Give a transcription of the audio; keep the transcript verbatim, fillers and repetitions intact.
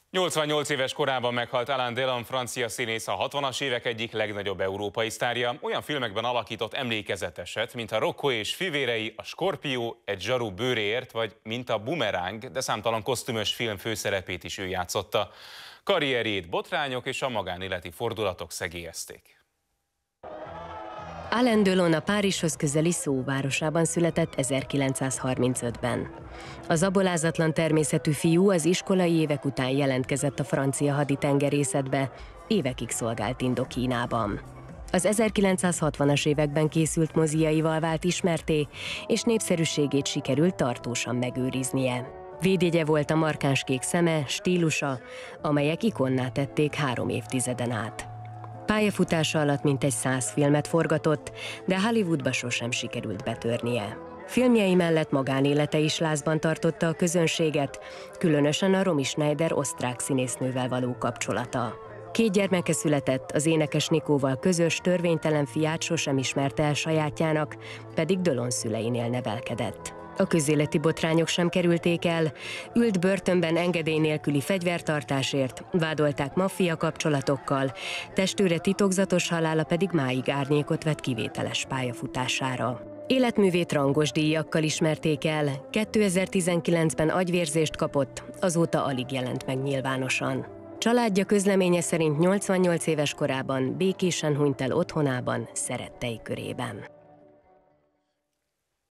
nyolcvannyolc éves korában meghalt Alain Delon, francia színész, a hatvanas évek egyik legnagyobb európai sztárja. Olyan filmekben alakított emlékezeteset, mint a Rocco és fivérei, a Skorpió egy zsaru bőréért, vagy mint a Bumerang, de számtalan kosztümös film főszerepét is ő játszotta. Karrierjét botrányok és a magánéleti fordulatok szegélyezték. Alain Delon a Párizshoz közeli Sceaux városában született ezerkilencszázharmincötben. Az abolázatlan természetű fiú az iskolai évek után jelentkezett a francia haditengerészetbe, évekig szolgált Indokínában. Az ezerkilencszázhatvanas években készült moziaival vált ismertté, és népszerűségét sikerült tartósan megőriznie. Védjegye volt a markáns kék szeme, stílusa, amelyek ikonná tették három évtizeden át. Pályafutása alatt mintegy száz filmet forgatott, de Hollywoodba sosem sikerült betörnie. Filmjei mellett magánélete is lázban tartotta a közönséget, különösen a Romy Schneider osztrák színésznővel való kapcsolata. Két gyermeke született, az énekes Nikóval közös, törvénytelen fiát sosem ismerte el sajátjának, pedig Delon szüleinél nevelkedett. A közéleti botrányok sem kerülték el, ült börtönben engedély nélküli fegyvertartásért, vádolták maffia kapcsolatokkal, testőre titokzatos halála pedig máig árnyékot vett kivételes pályafutására. Életművét rangos díjakkal ismerték el, kétezer-tizenkilencben agyvérzést kapott, azóta alig jelent meg nyilvánosan. Családja közleménye szerint nyolcvannyolc éves korában békésen hunyt el otthonában, szerettei körében.